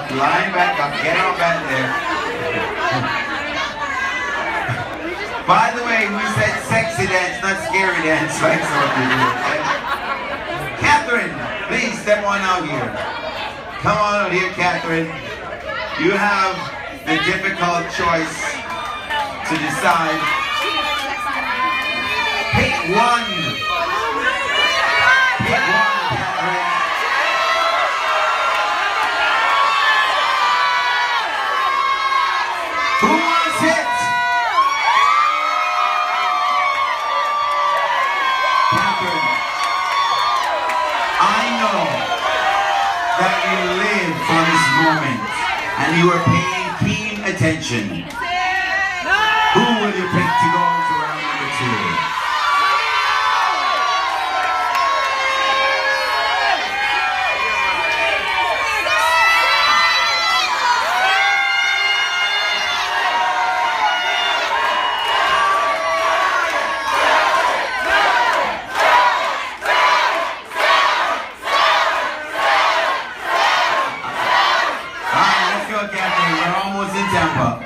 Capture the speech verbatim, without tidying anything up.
up, line back up, get on back there. By the way, we said sexy dance, not scary dance, like some of you do, okay? Catherine, please step on out here. Come on out here, Catherine. You have the difficult choice to decide. Pick one. Pick one, Catherine. Who wants it? Catherine, I know that you live for this moment and you are paying keen attention. Who will you pick to go to round number two? Catherine, we're almost in Tampa.